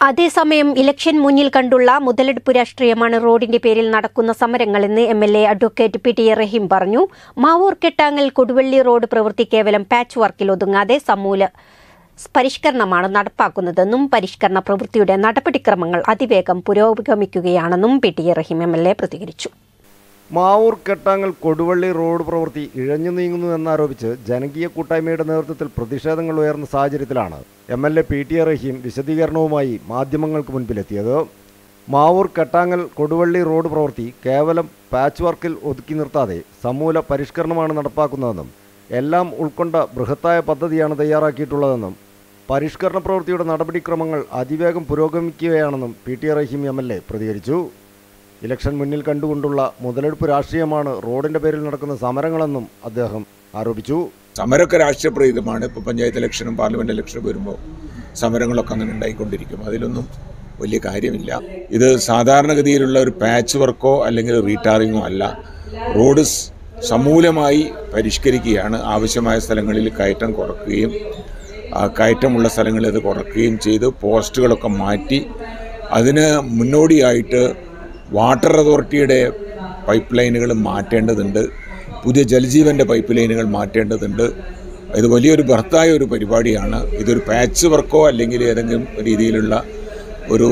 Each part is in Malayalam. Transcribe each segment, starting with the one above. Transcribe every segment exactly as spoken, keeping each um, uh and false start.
അതേസമയം ഇലക്ഷൻ മുന്നിൽ കണ്ടുള്ള മുതലെടുപ്പ് രാഷ്ട്രീയമാണ് റോഡിന്റെ പേരിൽ നടക്കുന്ന സമരങ്ങളെന്ന് M L A advocate P T Rahim പറഞ്ഞു. മാവൂർ കെട്ടാങ്ങൽ കൊടുവള്ളി റോഡ് പ്രവൃത്തി കേവലം പാച്ച് വർക്കിൽ ഒതുങ്ങാതെ സമൂല പരിഷ്കരണമാണ് നടപ്പാക്കുന്നതെന്നും പരിഷ്കരണ പ്രവൃത്തിയുടെ നടപടിക്രമങ്ങൾ അതിവേഗം പുരോഗമിക്കുകയാണെന്നും P T Rahim M L A പ്രതികരിച്ചു. മാവൂർ കെട്ടാങ്ങൽ കൊടുവള്ളി റോഡ് പ്രവൃത്തി ഇഴഞ്ഞു നീങ്ങുന്നു എന്നാരോപിച്ച് ജനകീയ കൂട്ടായ്മയുടെ നേതൃത്വത്തിൽ പ്രതിഷേധങ്ങൾ ഉയർന്ന സാഹചര്യത്തിലാണ് M L A P T Rahim വിശദീകരണവുമായി മാധ്യമങ്ങൾക്ക് മുൻപിലെത്തിയത്. മാവൂർ കെട്ടാങ്ങൽ കൊടുവള്ളി റോഡ് പ്രവൃത്തി കേവലം പാച്ച് വർക്കിൽ ഒതുക്കി നിർത്താതെ സമൂല പരിഷ്കരണമാണ് നടപ്പാക്കുന്നതെന്നും എല്ലാം ഉൾക്കൊണ്ട ബൃഹത്തായ പദ്ധതിയാണ് തയ്യാറാക്കിയിട്ടുള്ളതെന്നും പരിഷ്കരണ പ്രവൃത്തിയുടെ നടപടിക്രമങ്ങൾ അതിവേഗം പുരോഗമിക്കുകയാണെന്നും P T Rahim M L A പ്രതികരിച്ചു. ഇലക്ഷൻ മുന്നിൽ കണ്ടുകൊണ്ടുള്ള മുതലെടുപ്പ് രാഷ്ട്രീയമാണ് റോഡിന്റെ പേരിൽ നടക്കുന്ന സമരങ്ങളെന്നും അദ്ദേഹം ആരോപിച്ചു. സമരമൊക്കെ രാഷ്ട്രീയപ്രേരിതമാണ്. ഇപ്പോൾ പഞ്ചായത്ത് ഇലക്ഷനും പാർലമെന്റ് ഇലക്ഷനും വരുമ്പോൾ സമരങ്ങളൊക്കെ അങ്ങനെ ഉണ്ടായിക്കൊണ്ടിരിക്കും. അതിലൊന്നും വലിയ കാര്യമില്ല. ഇത് സാധാരണഗതിയിലുള്ള ഒരു പാച്ച് വർക്കോ അല്ലെങ്കിൽ റീടാറിങ്ങോ അല്ല. റോഡ് സമൂലമായി പരിഷ്കരിക്കുകയാണ്. ആവശ്യമായ സ്ഥലങ്ങളിൽ കയറ്റം കുറയ്ക്കുകയും കയറ്റമുള്ള സ്ഥലങ്ങളിൽ അത് കുറയ്ക്കുകയും ചെയ്ത് പോസ്റ്റുകളൊക്കെ മാറ്റി അതിന് മുന്നോടിയായിട്ട് വാട്ടർ അതോറിറ്റിയുടെ പൈപ്പ് ലൈനുകൾ മാറ്റേണ്ടതുണ്ട്. പുതിയ ജൽജീവൻ്റെ പൈപ്പ് ലൈനുകൾ മാറ്റേണ്ടതുണ്ട്. ഇത് വലിയൊരു ബൃഹത്തായ ഒരു പരിപാടിയാണ്. ഇതൊരു പാച്ച് വർക്കോ അല്ലെങ്കിൽ ഏതെങ്കിലും രീതിയിലുള്ള ഒരു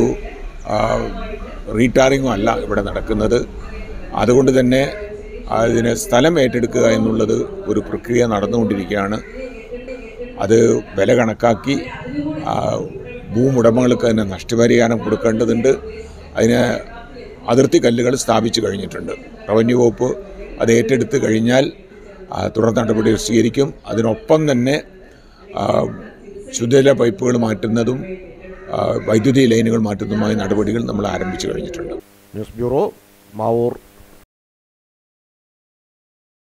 റീടാറിങ്ങോ അല്ല ഇവിടെ നടക്കുന്നത്. അതുകൊണ്ട് തന്നെ അതിന് സ്ഥലം ഏറ്റെടുക്കുക എന്നുള്ളത് ഒരു പ്രക്രിയ നടന്നുകൊണ്ടിരിക്കുകയാണ്. അത് വില കണക്കാക്കി ഭൂമുടമകൾക്ക് തന്നെ നഷ്ടപരിഹാരം കൊടുക്കേണ്ടതുണ്ട്. അതിന് അതിർത്തി കല്ലുകൾ സ്ഥാപിച്ചു കഴിഞ്ഞിട്ടുണ്ട്. റവന്യൂ വകുപ്പ് അത് ഏറ്റെടുത്ത് കഴിഞ്ഞാൽ തുടർ നടപടികൾ സ്വീകരിക്കും. അതിനൊപ്പം തന്നെ ശുദ്ധജല പൈപ്പുകൾ മാറ്റുന്നതും വൈദ്യുതി ലൈനുകൾ മാറ്റുന്നതുമായ നടപടികൾ നമ്മൾ ആരംഭിച്ചു കഴിഞ്ഞിട്ടുണ്ട്. News bureau, Mavoor.